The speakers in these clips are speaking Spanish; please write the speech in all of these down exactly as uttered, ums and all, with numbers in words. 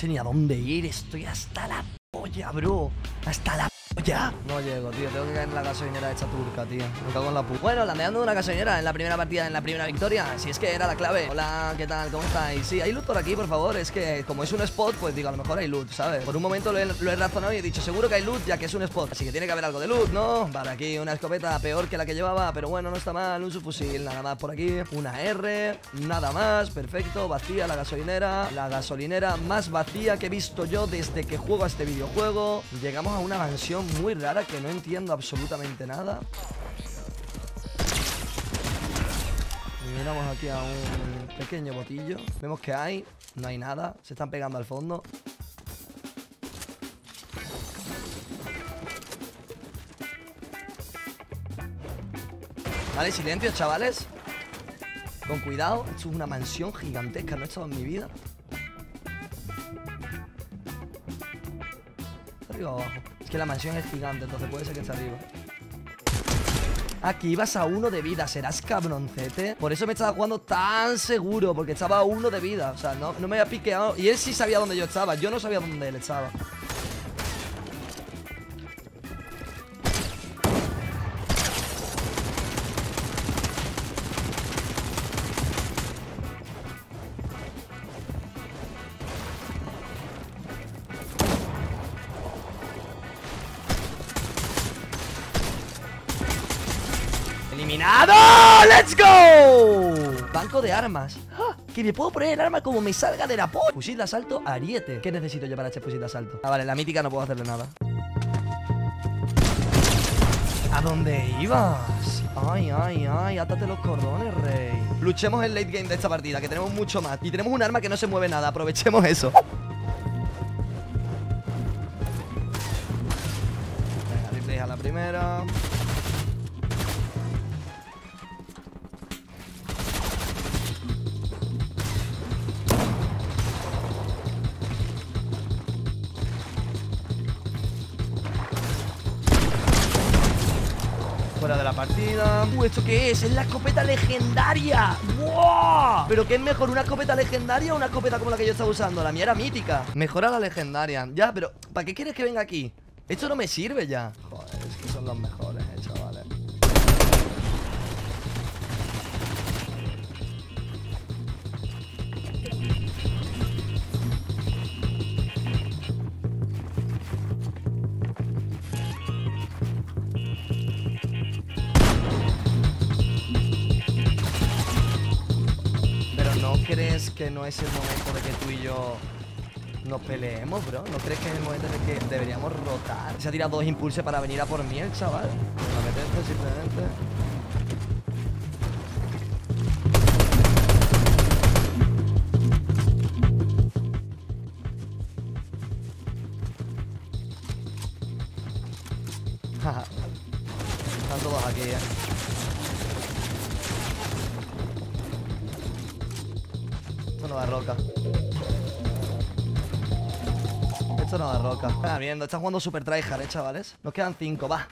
sé ni a dónde ir. Estoy hasta la polla, bro. Hasta la polla. No llego, tío. Tengo que caer en la gasolinera hecha turca, tío. Me cago en la puta. Bueno, landeando de una gasolinera en la primera partida, en la primera victoria. Si es que era la clave. Hola, ¿qué tal? ¿Cómo estáis? Sí, hay loot por aquí, por favor. Es que como es un spot, pues digo, a lo mejor hay loot, ¿sabes? Por un momento lo he, lo he razonado y he dicho, seguro que hay loot, ya que es un spot. Así que tiene que haber algo de loot, ¿no? Vale, aquí una escopeta peor que la que llevaba, pero bueno, no está mal. Un subfusil, nada más por aquí. Una R, nada más. Perfecto, vacía la gasolinera. La gasolinera más vacía que he visto yo desde que juego a este videojuego. Llegamos a una mansión muy rara que no entiendo absolutamente nada. Y miramos aquí a un pequeño botillo. Vemos que hay, no hay nada. Se están pegando al fondo. Vale, silencio, chavales. Con cuidado, esto es una mansión gigantesca. No he estado en mi vida. ¿Arriba o abajo? Es que la mansión es gigante, entonces puede ser que esté arriba. Aquí ibas a uno de vida, serás cabroncete. Por eso me estaba jugando tan seguro, porque estaba a uno de vida. O sea, no, no me había piqueado. Y él sí sabía dónde yo estaba, yo no sabía dónde él estaba. ¡Eliminado! ¡Let's go! Banco de armas. ¡Ah! Que me puedo poner el arma como me salga de la polla. Fusil de asalto, ariete. ¿Qué necesito yo para este fusil de asalto? Ah, vale, la mítica no puedo hacerle nada. ¿A dónde ibas? Ay, ay, ay, átate los cordones, rey. Luchemos el late game de esta partida, que tenemos mucho más. Y tenemos un arma que no se mueve nada, aprovechemos eso. Venga, replay a la primera. Fuera de la partida. Uh, ¿esto qué es? Es la escopeta legendaria. ¡Wow! ¿Pero qué es mejor, una escopeta legendaria o una escopeta como la que yo estaba usando? La mía era mítica. Mejora la legendaria. Ya, pero ¿para qué quieres que venga aquí? Esto no me sirve ya. Joder, es que son los mejores, eh, chavales. ¿No crees que no es el momento de que tú y yo nos peleemos, bro? ¿No crees que es el momento en el que deberíamos rotar? Se ha tirado dos impulsos para venir a por mí el chaval. Me apetece simplemente. Jaja. Están todos aquí, eh. Esto no da roca. Esto no da roca. Está viendo, está jugando super tryhard, eh, chavales. Nos quedan cinco, va.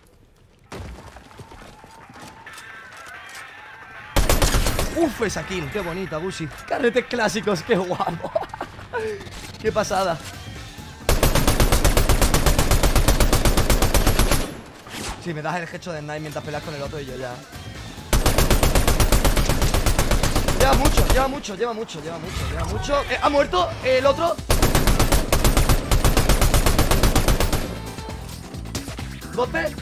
Uf, esa kill, qué bonita, Gucci. Carretes clásicos, qué guapo. Qué pasada. Si me das el hecho de snipe mientras peleas con el otro y yo ya. Lleva mucho, lleva mucho, lleva mucho, lleva mucho, lleva mucho. Eh, ha muerto el otro. Golpe.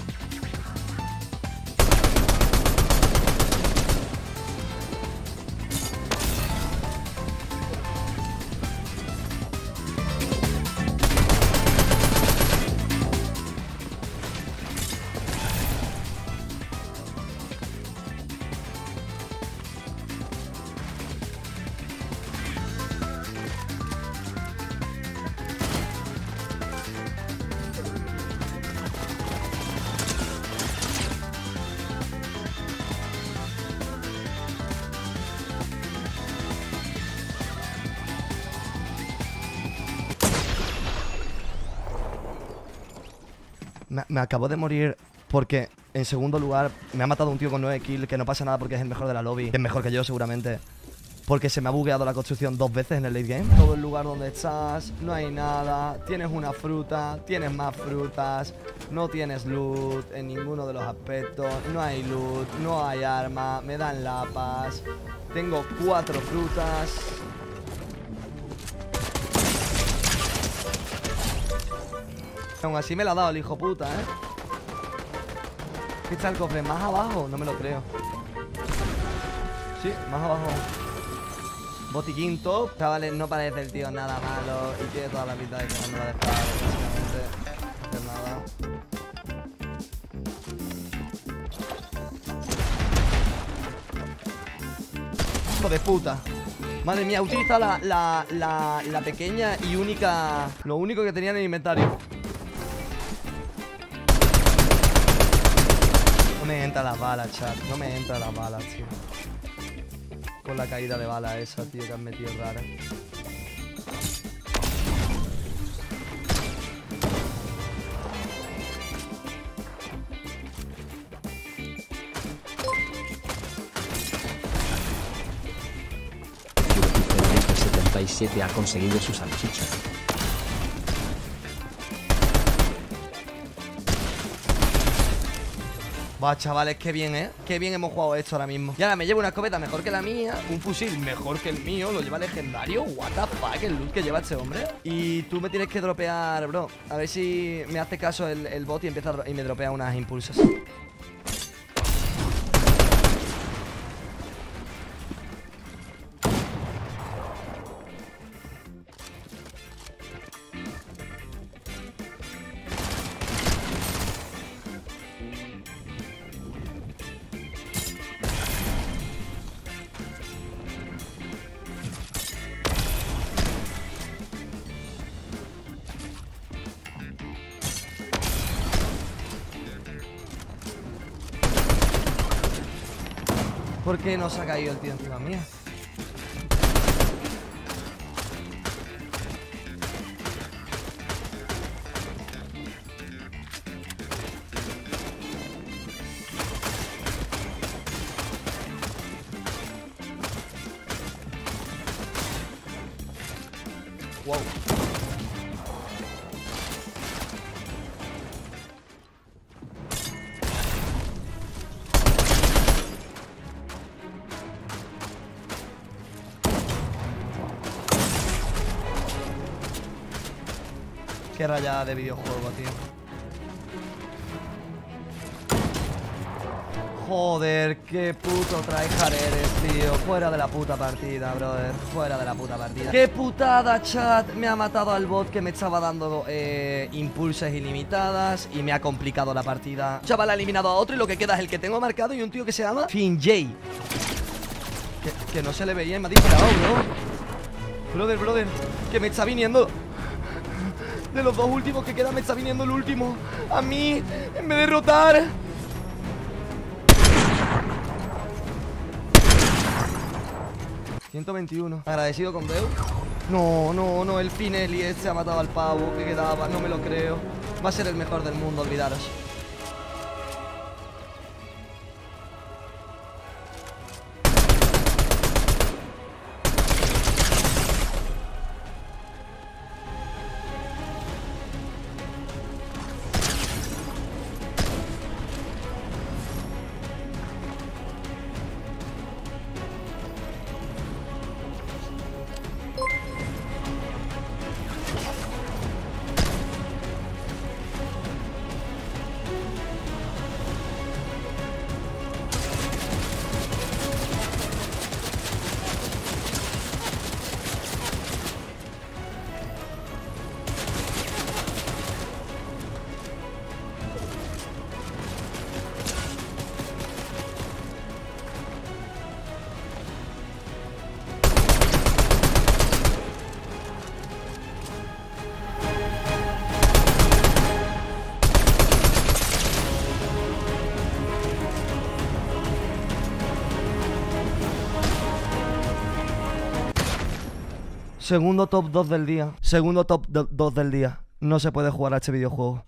Me, me acabo de morir porque, en segundo lugar, me ha matado un tío con nueve kills, que no pasa nada porque es el mejor de la lobby. Que es mejor que yo, seguramente. porque se me ha bugueado la construcción dos veces en el late game. Todo el lugar donde estás, no hay nada. Tienes una fruta, tienes más frutas. No tienes loot en ninguno de los aspectos. No hay loot, no hay arma. Me dan lapas. Tengo cuatro frutas. Aún así me la ha dado el hijo puta, ¿eh? ¿Qué está el cofre? ¿Más abajo? No me lo creo. Sí, más abajo. Botiquín top. Chavales, no parece el tío nada malo. Y tiene toda la pinta de que no me va a dejar, básicamente. De nada. Hijo de puta. Madre mía, utiliza la, la, la, la pequeña y única... Lo único que tenía en el inventario. No me entra las balas, chat. No me entra las balas, tío. Con la caída de bala esa, tío, que han metido rara. setenta y siete ha conseguido su salchicha. Va, chavales, qué bien, ¿eh? Qué bien hemos jugado esto ahora mismo. Y ahora me llevo una escopeta mejor que la mía. Un fusil mejor que el mío. Lo lleva legendario. What the fuck, el loot que lleva este hombre. Y tú me tienes que dropear, bro. A ver si me hace caso el, el bot y empieza a, y me dropea unas impulsas. ¿Por qué no se ha caído el tío encima mía? Wow. Qué rayada de videojuego, tío. Joder, qué puto tryhard eres, tío. Fuera de la puta partida, brother. Fuera de la puta partida. ¡Qué putada, chat! Me ha matado al bot que me estaba dando eh, impulsas ilimitadas y me ha complicado la partida. Chaval, ha eliminado a otro y lo que queda es el que tengo marcado y un tío que se llama Finjay. Que, que no se le veía y me ha disparado, bro. Brother, brother, que me está viniendo. De los dos últimos que quedan me está viniendo el último a mí, en vez de derrotar. ciento veintiuno. Agradecido con Deus. No, no, no, el Finelli este ha matado al pavo que quedaba, no me lo creo. Va a ser el mejor del mundo, olvidaros. Segundo top dos del día. Segundo top dos del día. No se puede jugar a este videojuego.